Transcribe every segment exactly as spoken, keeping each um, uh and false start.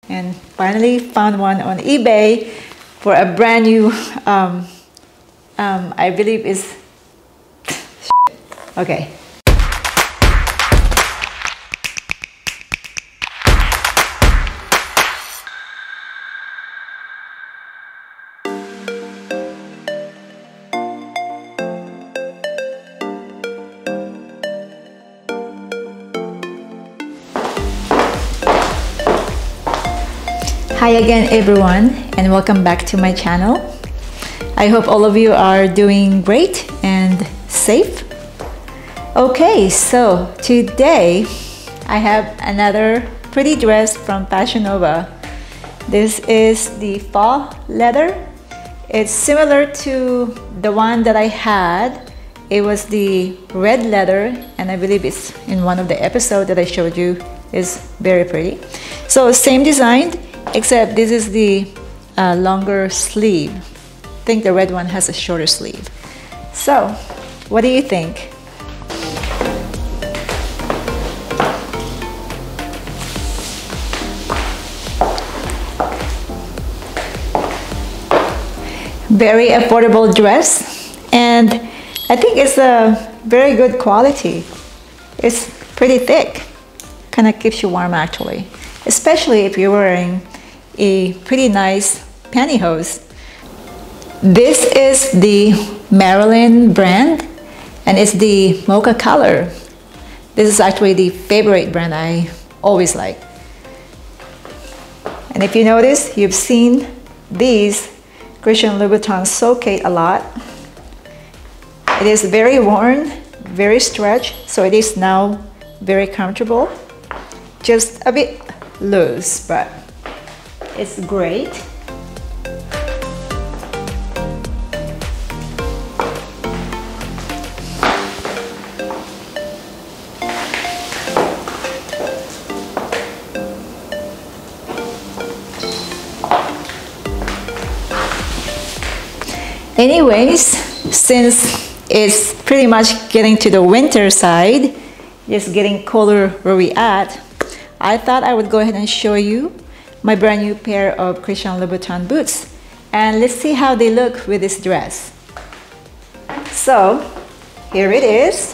and finally found one on eBay for a brand new, um, um, I believe is, okay. Hi again everyone, and welcome back to my channel. I hope all of you are doing great and safe. Okay, so today I have another pretty dress from Fashion Nova. This is the fall leather. It's similar to the one that I had. It was the red leather, and I believe it's in one of the episodes that I showed you. Is very pretty. So same design, except this is the uh, longer sleeve. I think the red one has a shorter sleeve. So, what do you think? Very affordable dress, and I think it's a very good quality. It's pretty thick, kind of keeps you warm actually, especially if you're wearing a pretty nice pantyhose. This is the Marilyn brand, and it's the mocha color. This is actually the favorite brand I always like. And if you notice, you've seen these Christian Louboutins soakate a lot. It is very worn, very stretched, so it is now very comfortable. Just a bit loose, but it's great. Anyways, since it's pretty much getting to the winter side, just getting colder where we at, I thought I would go ahead and show you my brand new pair of Christian Louboutin boots, and let's see how they look with this dress. So here it is.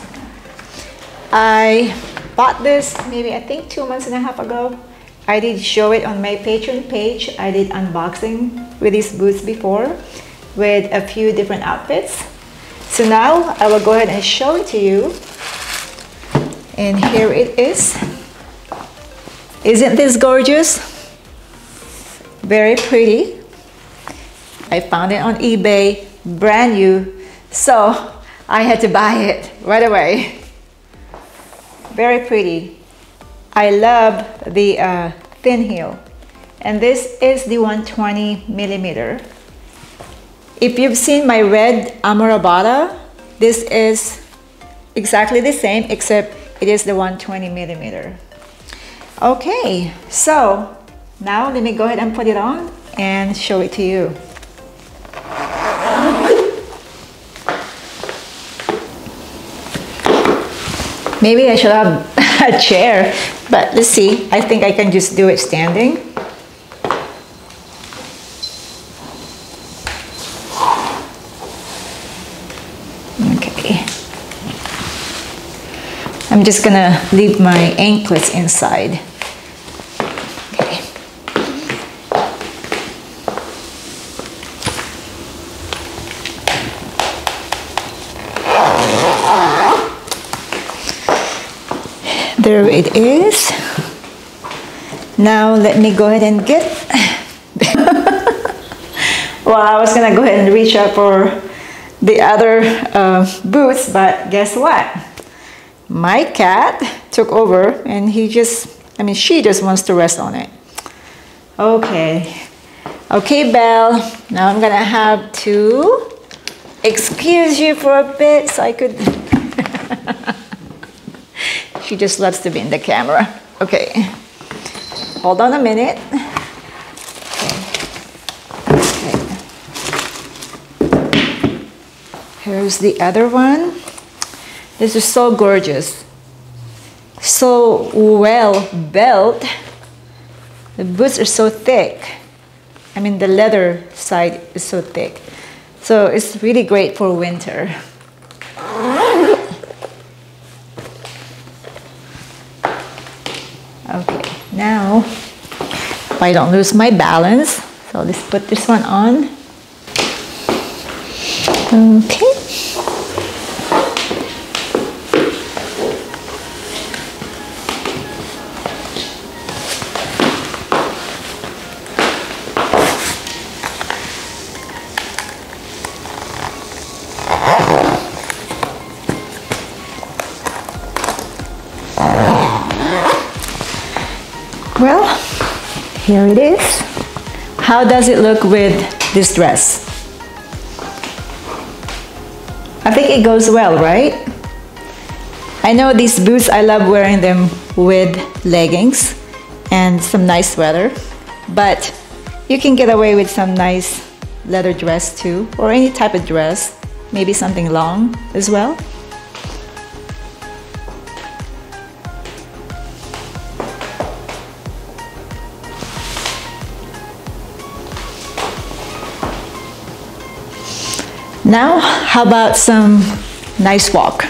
I bought this maybe I think two months and a half ago. I did show it on my Patreon page. I did unboxing with these boots before with a few different outfits. So now I will go ahead and show it to you, and here it is. Isn't this gorgeous? Very pretty. I found it on eBay, brand new, so I had to buy it right away. Very pretty. I love the uh, thin heel, and this is the one twenty millimeter. If you've seen my red Armurabotta, this is exactly the same, except it is the one twenty millimeter. Okay, so now let me go ahead and put it on and show it to you. Maybe I should have a chair, but let's see. I think I can just do it standing. Okay. I'm just gonna leave my anklets inside. There it is. Now let me go ahead and get well, I was gonna go ahead and reach out for the other uh, boots, but guess what? My cat took over, and he just, I mean, she just wants to rest on it. Okay. Okay, Belle. Now I'm gonna have to excuse you for a bit so I could She just loves to be in the camera. Okay, hold on a minute. Okay. Okay. Here's the other one. This is so gorgeous, so well built. The boots are so thick. I mean, the leather side is so thick. So it's really great for winter. Okay, now, if I don't lose my balance, so let's put this one on. Okay. Well, here it is. How does it look with this dress? I think it goes well, right? I know these boots, I love wearing them with leggings and some nice sweater, but you can get away with some nice leather dress too, or any type of dress, maybe something long as well. Now, how about some nice walk?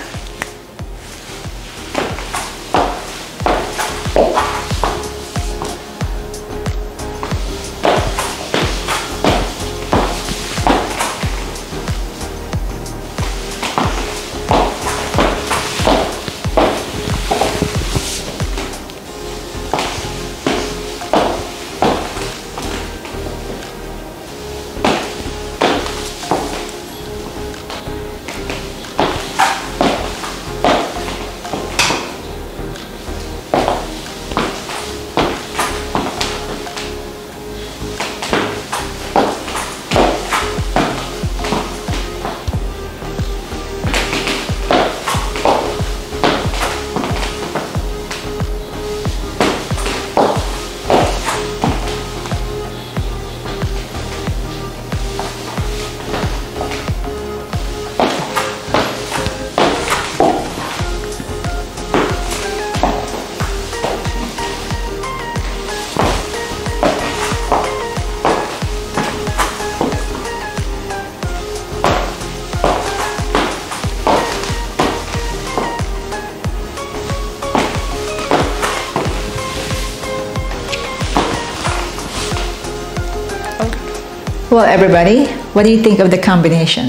Well, everybody, what do you think of the combination?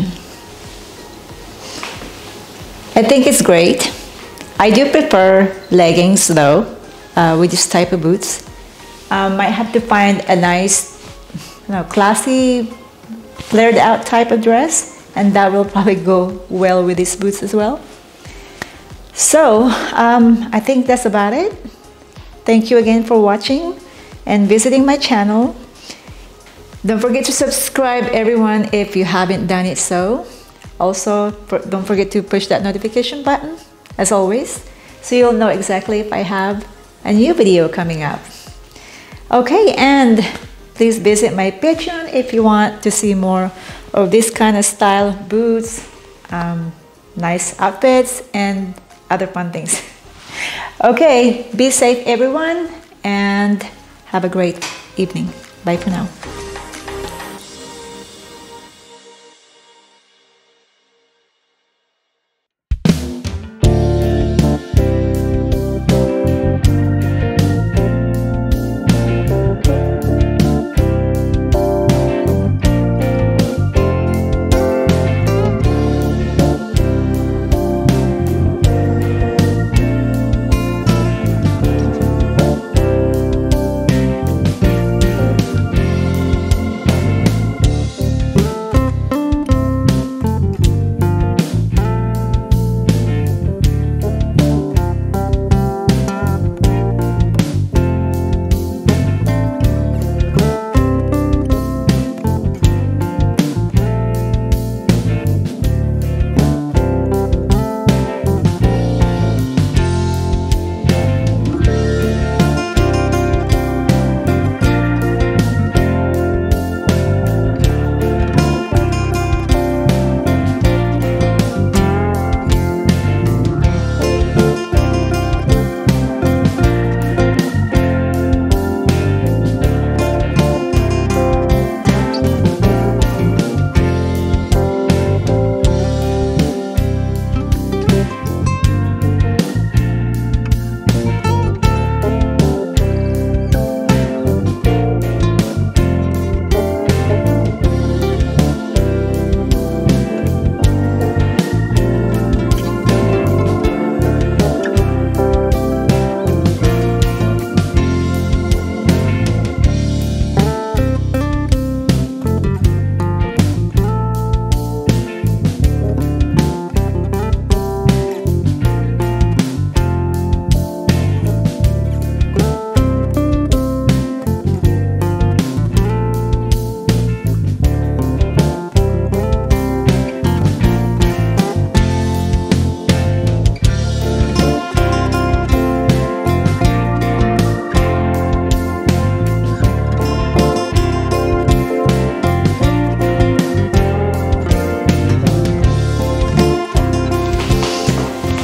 I think it's great. I do prefer leggings though, uh, with this type of boots. Um, might have to find a nice, you know, classy, flared out type of dress, and that will probably go well with these boots as well. So, um, I think that's about it. Thank you again for watching and visiting my channel. Don't forget to subscribe, everyone, if you haven't done it so. Also, don't forget to push that notification button, as always, so you'll know exactly if I have a new video coming up. Okay, and please visit my Patreon if you want to see more of this kind of style boots, um, nice outfits, and other fun things. Okay, be safe, everyone, and have a great evening. Bye for now.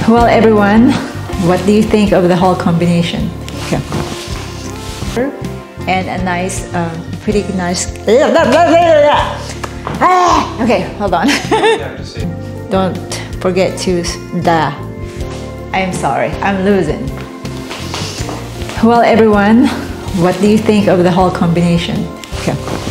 Well, everyone, what do you think of the whole combination? Okay. And a nice, uh, pretty nice. Ah, okay, hold on. Don't forget to da. I'm sorry, I'm losing. Well, everyone, what do you think of the whole combination? Okay.